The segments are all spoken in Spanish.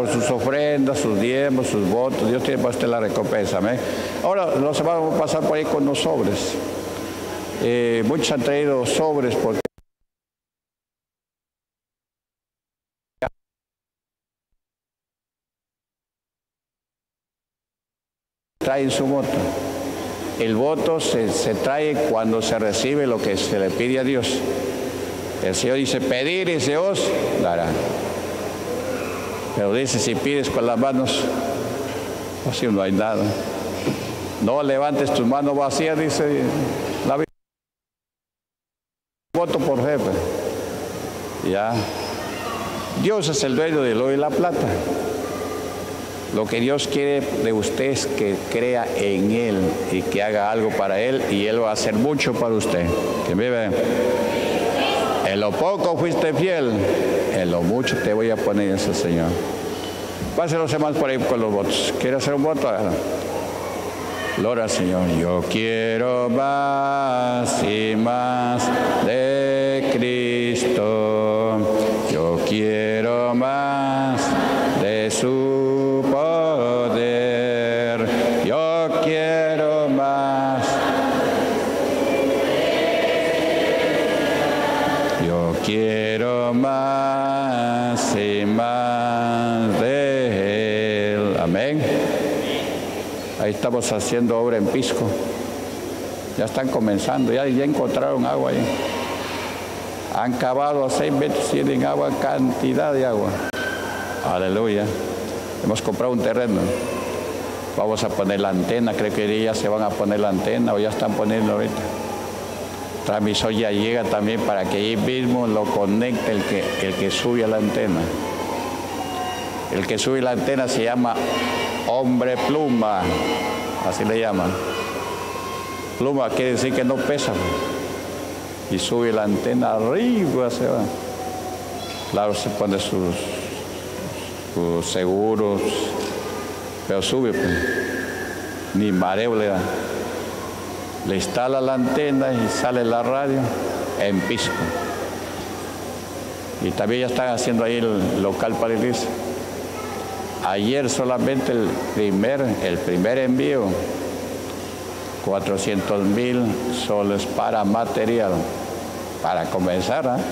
sus ofrendas, sus diezmos, sus votos. Dios tiene para usted la recompensa. Amén. Ahora los hermanos van a pasar por ahí con los sobres. Muchos han traído sobres porque traen su voto. El voto se trae cuando se recibe lo que se le pide a Dios. El Señor dice, pedir y se os dará. Pero dice, si pides con las manos, así no hay nada. No levantes tus manos vacías, dice la Biblia. Voto por jefe. Ya. Dios es el dueño del oro y la plata. Lo que Dios quiere de usted es que crea en Él y que haga algo para Él, y Él va a hacer mucho para usted. Que vive. En lo poco fuiste fiel, en lo mucho te voy a poner, ese Señor. Pásen los hermanos por ahí con los votos. ¿Quiere hacer un voto? Gloria al Señor. Yo quiero más y más de Cristo. Yo quiero más de su poder. Yo quiero más. Yo quiero más y más de Él. Amén. Ahí estamos haciendo obra en Pisco. Ya están comenzando, ya encontraron agua ahí. Han cavado a 6 metros, tienen agua, cantidad de agua. Aleluya. Hemos comprado un terreno. Vamos a poner la antena, creo que ya se van a poner la antena o ya están poniendo ahorita. Transmisor ya llega también para que ahí mismo lo conecte el que sube a la antena. El que sube la antena se llama hombre pluma, así le llaman. Pluma quiere decir que no pesa. Y sube la antena arriba, se va. Claro, se pone sus seguros, pero sube, pues. Ni mareo le da. Le instala la antena y sale la radio en Pisco. Y también ya están haciendo ahí el local para la iglesia. Ayer solamente el primer envío, 400,000 soles para material, para comenzar, ¿eh?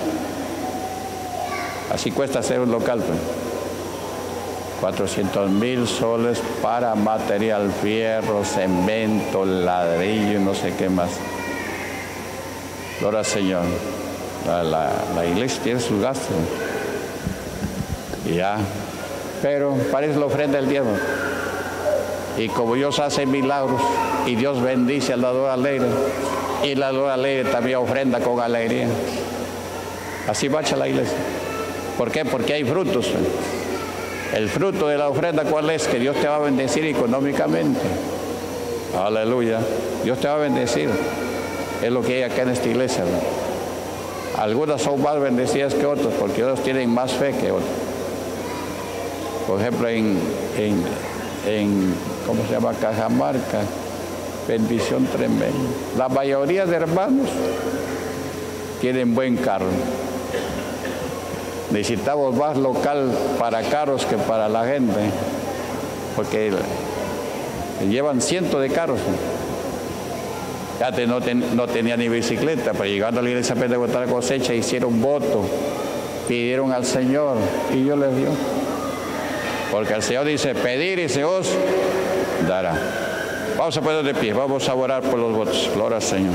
Así cuesta hacer un local, pues. 400,000 soles para material, fierro, cemento, ladrillo, no sé qué más. Gloria al Señor. La iglesia tiene sus gastos. Ya. Pero parece la ofrenda del diezmo. Y como Dios hace milagros y Dios bendice al dador alegre, y el dador alegre también ofrenda con alegría. Así marcha la iglesia. ¿Por qué? Porque hay frutos. El fruto de la ofrenda, ¿cuál es? Que Dios te va a bendecir económicamente. Aleluya. Dios te va a bendecir. Es lo que hay acá en esta iglesia, ¿no? Algunas son más bendecidas que otras porque otros tienen más fe que otros. Por ejemplo, en ¿cómo se llama? Cajamarca, bendición tremenda. La mayoría de hermanos tienen buen carro. Necesitamos más local para carros que para la gente, porque llevan cientos de carros. Ya no tenía ni bicicleta, pero llegando a la iglesia de botar cosecha, hicieron voto, pidieron al Señor y Dios les dio. Porque el Señor dice, pedir y se os dará. Vamos a poner de pie, vamos a orar por los votos. Gloria al Señor.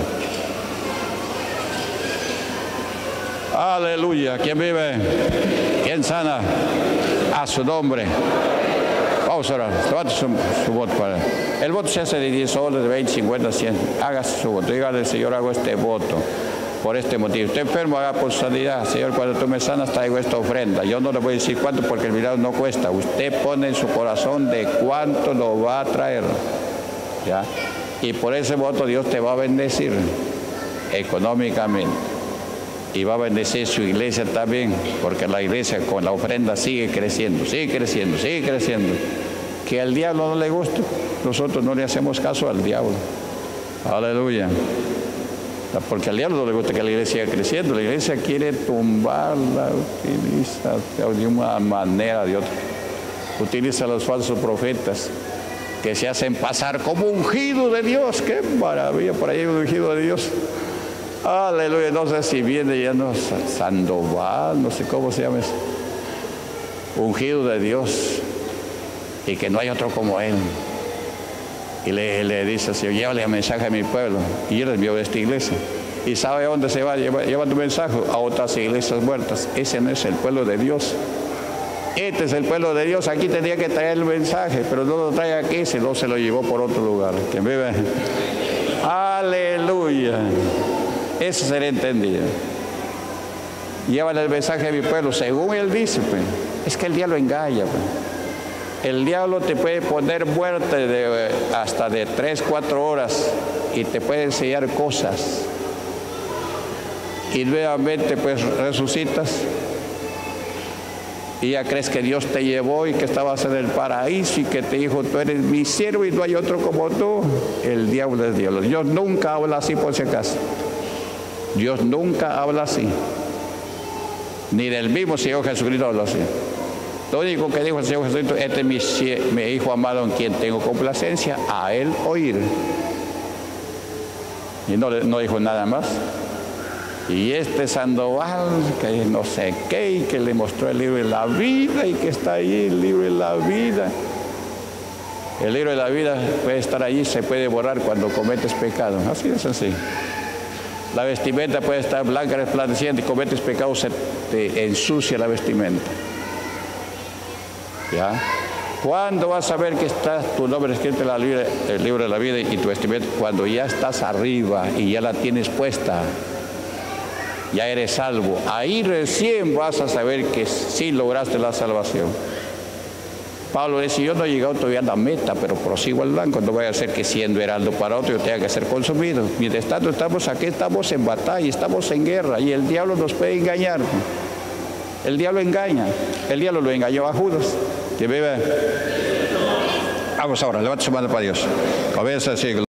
Aleluya. ¿Quién vive? ¿Quién sana? A su nombre. Vamos a orar. Levante su voto para él. El voto se hace de 10 soles, de 20, 50, 100. Haga su voto. Dígale, Señor, hago este voto por este motivo. Usted enfermo, haga por sanidad. Señor, cuando tú me sanas, traigo esta ofrenda. Yo no le voy a decir cuánto porque el milagro no cuesta. Usted pone en su corazón de cuánto lo va a traer. ¿Ya? Y por ese voto Dios te va a bendecir económicamente. Y va a bendecir su iglesia también, porque la iglesia con la ofrenda sigue creciendo, sigue creciendo, sigue creciendo. Que al diablo no le guste, nosotros no le hacemos caso al diablo. Aleluya. Porque al diablo no le gusta que la iglesia siga creciendo. La iglesia quiere tumbarla, utiliza de una manera o de otra. Utiliza a los falsos profetas que se hacen pasar como ungido de Dios. ¡Qué maravilla! Por ahí un ungido de Dios. Aleluya. No sé si viene ya no Sandoval, no sé cómo se llama eso. Ungido de Dios. Y que no hay otro como él. Y le dice al Señor, llévale el mensaje a mi pueblo. Y él envió a esta iglesia. ¿Y sabe a dónde se va? Lleva tu mensaje a otras iglesias muertas. Ese no es el pueblo de Dios. Este es el pueblo de Dios. Aquí tenía que traer el mensaje, pero no lo trae aquí, sino se lo llevó por otro lugar. ¿Quién vive? Aleluya. Eso sería entendido. Llévale el mensaje a mi pueblo, según él dice, pues. Es que el diablo engaña, pues. El diablo te puede poner muerte hasta de 3, 4 horas y te puede enseñar cosas. Y nuevamente pues resucitas y ya crees que Dios te llevó y que estabas en el paraíso y que te dijo, tú eres mi siervo y no hay otro como tú. El diablo es Dios. Dios nunca habla así, por si acaso. Dios nunca habla así. Ni del mismo Señor Jesucristo habla así. Lo único que dijo el Señor Jesucristo, este es mi Hijo amado en quien tengo complacencia, a Él oír. Y no dijo nada más. Y este Sandoval, que no sé qué, y que le mostró el libro de la vida, y que está ahí el libro de la vida. El libro de la vida puede estar allí, se puede borrar cuando cometes pecado. Así es así. La vestimenta puede estar blanca, resplandeciente, y cometes pecado, se te ensucia la vestimenta. ¿Ya? ¿Cuándo vas a ver que está tu nombre escrito en el libro de la vida y tu vestimenta? Cuando ya estás arriba y ya la tienes puesta. Ya eres salvo. Ahí recién vas a saber que sí lograste la salvación. Pablo dice, yo no he llegado todavía a la meta, pero prosigo al blanco. No vaya a ser que siendo heraldo para otro yo tenga que ser consumido. Mientras tanto estamos aquí, estamos en batalla, estamos en guerra y el diablo nos puede engañar. El diablo engaña. El diablo lo engañó a Judas. Que vive. Vamos ahora, levante su mano para Dios. Comienza el siglo.